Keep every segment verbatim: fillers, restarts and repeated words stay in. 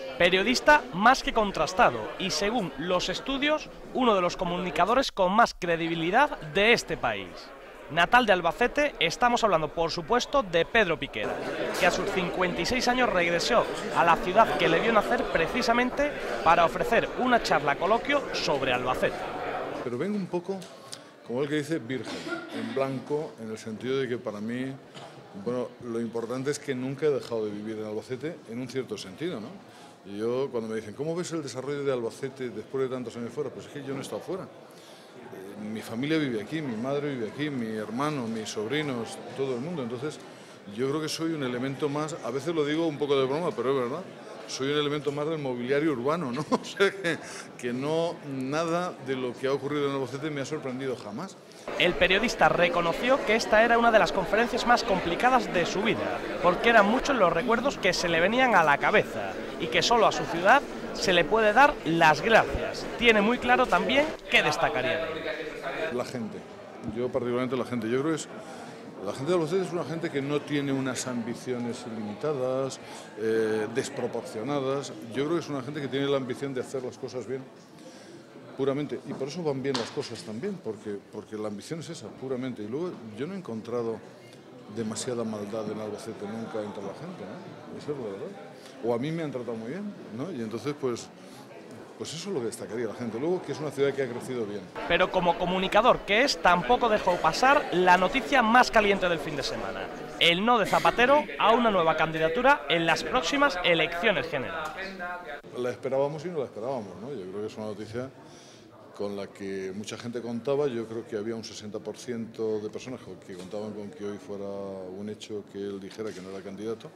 Periodista más que contrastado y, según los estudios, uno de los comunicadores con más credibilidad de este país. Natal de Albacete, estamos hablando por supuesto de Pedro Piqueras, que a sus cincuenta y seis años regresó a la ciudad que le vio nacer precisamente para ofrecer una charla coloquio sobre Albacete. Pero vengo un poco, como el que dice, virgen, en blanco, en el sentido de que para mí, bueno, lo importante es que nunca he dejado de vivir en Albacete en un cierto sentido, ¿no? Y yo, cuando me dicen, ¿cómo ves el desarrollo de Albacete después de tantos años fuera? Pues es que yo no he estado fuera. Eh, mi familia vive aquí, mi madre vive aquí, mi hermano, mis sobrinos, todo el mundo. Entonces, yo creo que soy un elemento más, a veces lo digo un poco de broma, pero es verdad, soy un elemento más del mobiliario urbano, ¿no? O sea, que, que no, nada de lo que ha ocurrido en Albacete me ha sorprendido jamás. El periodista reconoció que esta era una de las conferencias más complicadas de su vida, porque eran muchos los recuerdos que se le venían a la cabeza y que solo a su ciudad se le puede dar las gracias. Tiene muy claro también qué destacaría de él. La gente, yo particularmente la gente, yo creo que es, la gente de Albacete es una gente que no tiene unas ambiciones ilimitadas, eh, desproporcionadas. Yo creo que es una gente que tiene la ambición de hacer las cosas bien, puramente, y por eso van bien las cosas también, porque, porque la ambición es esa, puramente. Y luego yo no he encontrado demasiada maldad en Albacete nunca entre la gente, ¿no? Eso es la verdad. O a mí me han tratado muy bien, ¿no? Y entonces, pues, pues eso es lo que destacaría la gente. Luego, que es una ciudad que ha crecido bien. Pero como comunicador que es, tampoco dejó pasar la noticia más caliente del fin de semana: el no de Zapatero a una nueva candidatura en las próximas elecciones generales. La esperábamos y no la esperábamos, ¿no? Yo creo que es una noticia con la que mucha gente contaba. Yo creo que había un sesenta por ciento de personas que contaban con que hoy fuera un hecho que él dijera que no era candidato,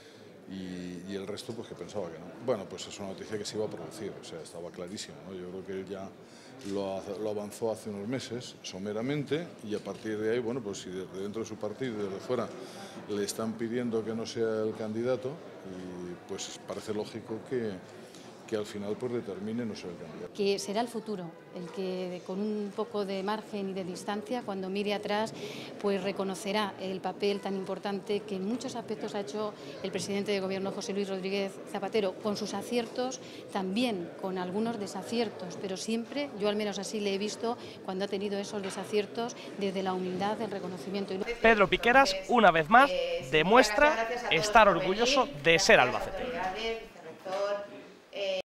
y, y el resto pues que pensaba que no. Bueno, pues es una noticia que se iba a producir, o sea, estaba clarísimo, ¿no? Yo creo que él ya lo, lo avanzó hace unos meses, someramente, y a partir de ahí, bueno, pues si desde dentro de su partido y desde fuera le están pidiendo que no sea el candidato, y pues parece lógico que que al final pues determine no ser el candidato. Que será el futuro, el que con un poco de margen y de distancia, cuando mire atrás, pues reconocerá el papel tan importante que en muchos aspectos ha hecho el presidente de Gobierno, José Luis Rodríguez Zapatero, con sus aciertos, también con algunos desaciertos, pero siempre, yo al menos así le he visto, cuando ha tenido esos desaciertos, desde la humildad, el reconocimiento. Pedro Piqueras, una vez más, demuestra estar orgulloso de ser albaceteño.